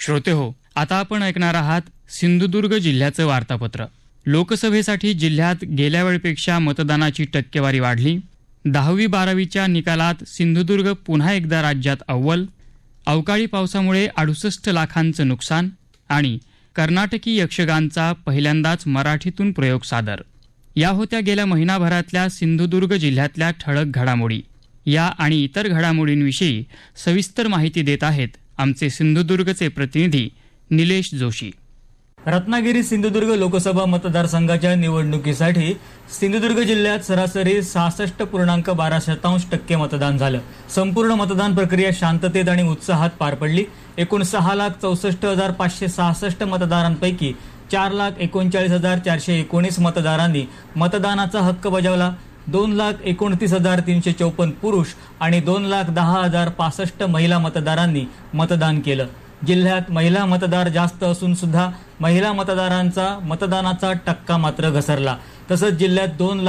श्रोतेहो, आता आपण ऐकणार आहात सिंधुदुर्ग जिल्ह्याचं वार्तापत्र. लोकसभेसाठी जिल्ह्यात गेल्या वेळेपेक्षा मतदानाची टक्केवारी वाढली. 10वी-12वीच्या निकालात सिंधुदुर्ग पुन्हा एकदा राज्यात अव्वल. अवकाळी पावसामुळे 68 लाखांचं नुकसान आणि कर्नाटकी यक्षगानचा पहिल्यांदाच मराठीतून प्रयोग सादर. या होत्या गेल्या महिनाभरातल्या सिंधुदुर्ग जिल्ह्यातल्या ठळक घडामोडी. या आणि इतर घडामोडींविषयी सविस्तर माहिती देत आहेत आमचे सिंधुदुर्गचे प्रतिनिधी निलेश जोशी. रत्नागिरी सिंधुदुर्ग लोकसभा मतदारसंघाच्या निवडणुकीसाठी सिंधुदुर्ग जिल्ह्यात सरासरी 66.12% मतदान झालं. संपूर्ण मतदान प्रक्रिया शांततेत आणि उत्साहात पार पडली. एकूण 6,64,566 मतदारांपैकी 4,39,419 मतदारांनी मतदानाचा हक्क बजावला. 2,29,354 पुरुष आणि 2,10,065 महिला मतदारांनी मतदान केलं. जिल्ह्यात महिला मतदार जास्त असून सुद्धा महिला मतदारांचा मतदानाचा टक्का मात्र घसरला. तसंच जिल्ह्यात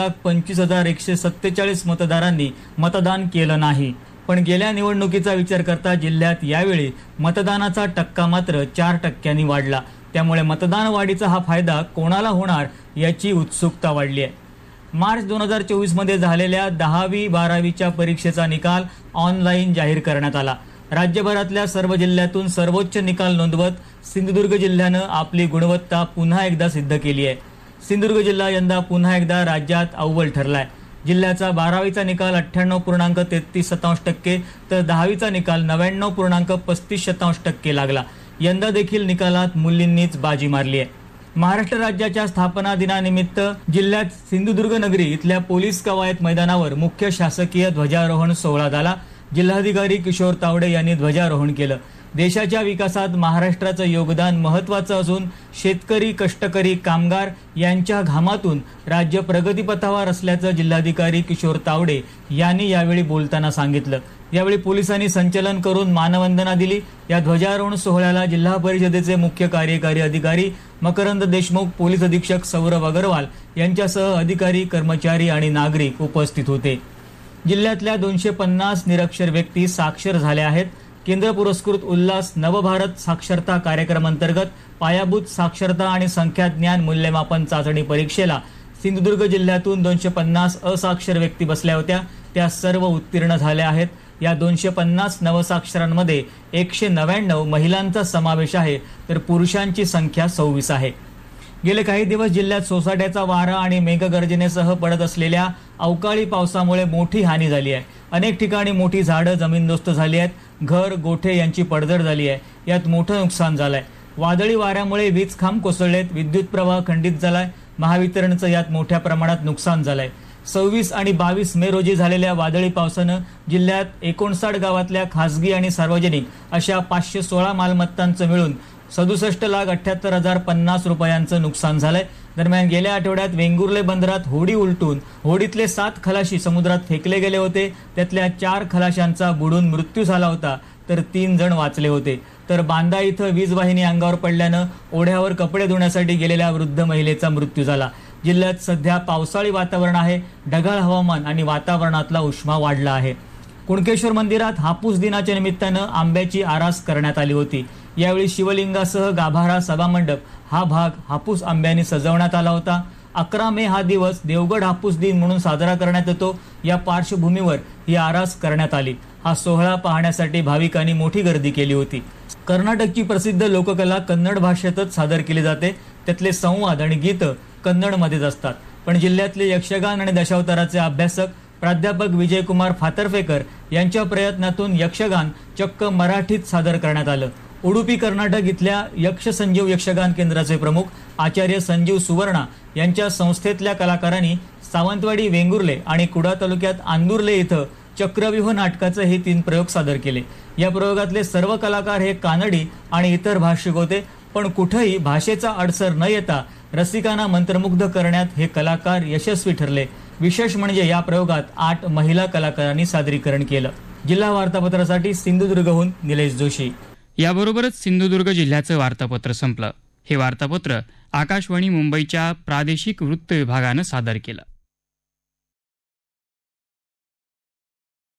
2,25,147 मतदारांनी मतदान केलं नाही. पण गेल्या निवडणुकीचा विचार करता जिल्ह्यात यावेळी मतदानाचा टक्का मात्र 4% वाढला. त्यामुळे मतदान वाढीचा हा फायदा कोणाला होणार याची उत्सुकता वाढली आहे. मार्च 2024 मध्ये झालेल्या 10वी-12वीच्या परीक्षेचा निकाल ऑनलाईन जाहीर करण्यात आला. राज्यभरातल्या सर्व जिल्ह्यातून सर्वोच्च निकाल नोंदवत सिंधुदुर्ग जिल्ह्यानं आपली गुणवत्ता पुन्हा एकदा सिद्ध केली आहे. सिंधुदुर्ग जिल्हा यंदा पुन्हा एकदा राज्यात अव्वल ठरलाय. जिल्ह्याचा 12वीचा निकाल 98.33% तर 10वीचा निकाल 99.35% लागला. यंदा देखील निकालात मुलींनीच बाजी मारली आहे. महाराष्ट्र राज्याच्या स्थापना दिनानिमित्त जिल्ह्यात सिंधुदुर्ग नगरी इथल्या पोलीस कवायत मैदानावर मुख्य शासकीय ध्वजारोहण सोहळा झाला. जिल्हाधिकारी किशोर तावडे यांनी ध्वजारोहण केलं. देशाच्या विकासात महाराष्ट्राचं योगदान महत्त्वाचं असून शेतकरी, कष्टकरी, कामगार यांच्या घामातून राज्य प्रगतीपथावर असल्याचं जिल्हाधिकारी किशोर तावडे यांनी यावेळी बोलताना सांगितलं. यावेळी पोलिसांनी संचलन करून मानवंदना दिली. या ध्वजारोहण सोहळ्याला जिल्हा परिषदेचे मुख्य कार्यकारी अधिकारी मकरंद देशमुख, पोलीस अधीक्षक सौरभ अग्रवाल यांच्यासह अधिकारी, कर्मचारी आणि नागरिक उपस्थित होते. जिल्ह्यातल्या 250 निरक्षर व्यक्ती साक्षर झाल्या आहेत. केंद्र पुरस्कृत उल्हास नवभारत साक्षरता कार्यक्रमांतर्गत पायाभूत साक्षरता आणि संख्याज्ञान मूल्यमापन चाचणी परीक्षेला सिंधुदुर्ग जिल्ह्यातून 250 असाक्षर व्यक्ती बसल्या होत्या. त्या सर्व उत्तीर्ण झाल्या आहेत. या 250 नवसाक्षरांमध्ये 199 महिलांचा समावेश आहे तर पुरुषांची संख्या 26 आहे. गेले काही दिवस जिल्ह्यात सोसाट्याचा वारा आणि मेघगर्जनेसह पडत असलेल्या अवकाळी पावसामुळे मोठी हानी झाली आहे. अनेक ठिकाणी मोठी झाडं जमीनदोस्त झाली आहेत. घर, गोठे यांची पडझड झाली आहे. यात मोठं नुकसान झालंय. वादळी वाऱ्यामुळे वीज खांब कोसळलेत. विद्युत प्रवाह खंडित झालाय. महावितरणचं यात मोठ्या प्रमाणात नुकसान झालंय. 26 आणि 22 मे रोजी झालेल्या वादळी पावसानं जिल्ह्यात 59 गावातल्या खासगी आणि सार्वजनिक अशा 516 मालमत्तांचं मिळून 67,78,050 रुपयांचं नुकसान झालंय. दरम्यान गेल्या आठवड्यात वेंगुर्ले बंदरात होडी उलटून होडीतले 7 खलाशी समुद्रात फेकले गेले होते. त्यातल्या 4 खलाशांचा बुडून मृत्यू झाला होता तर 3 जण वाचले होते. तर बांदा इथं वीज वाहिनी अंगावर पडल्यानं ओढ्यावर कपडे धुण्यासाठी गेलेल्या वृद्ध महिलेचा मृत्यू झाला. जिल्ह्यात सध्या पावसाळी वातावरण आहे. ढगाळ हवामान आणि वातावरणातला उष्मा वाढला आहे. कुणकेश्वर मंदिरात हापूस दिनाच्या निमित्तानं आंब्याची आरास करण्यात आली होती. यावेळी शिवलिंगासह गाभारा, सभामंडप हा भाग हापूस आंब्याने सजवण्यात आला होता. 11 मे हा दिवस देवगड हापूस दिन म्हणून साजरा करण्यात येतो. या पार्श्वभूमीवर ही आरास करण्यात आली. हा सोहळा पाहण्यासाठी भाविकांनी मोठी गर्दी केली होती. कर्नाटकची प्रसिद्ध लोककला कन्नड भाषेतच सादर केली जाते. त्यातले संवाद आणि गीतं कन्नडमध्येच असतात. पण जिल्ह्यातले यक्षगान आणि दशावताराचे अभ्यासक प्राध्यापक विजयकुमार फातर्फेकर यांच्या प्रयत्नातून यक्षगान चक्क मराठीत सादर करण्यात आलं. उडुपी, कर्नाटक इथल्या यक्ष संजीव यक्षगान केंद्राचे प्रमुख आचार्य संजीव सुवर्णा यांच्या संस्थेतल्या कलाकारांनी सावंतवाडी, वेंगुर्ले आणि कुडा तालुक्यात आंदुर्ले इथं चक्रव्यूह नाटकाचे हे 3 प्रयोग सादर केले. या प्रयोगातले सर्व कलाकार हे कानडी आणि इतर भाषिक होते. पण कुठेही भाषेचा अडसर न येता रसिकांना मंत्रमुग्ध करण्यात हे कलाकार यशस्वी ठरले. विशेष म्हणजे या प्रयोगात 8 महिला कलाकारांनी सादरीकरण केलं. जिल्हा वार्तापत्रासाठी सिंधुदुर्गहून निलेश जोशी. याबरोबरच सिंधुदुर्ग जिल्ह्याचं वार्तापत्र संपलं. हे वार्तापत्र आकाशवाणी मुंबईच्या प्रादेशिक वृत्त विभागानं सादर केलं.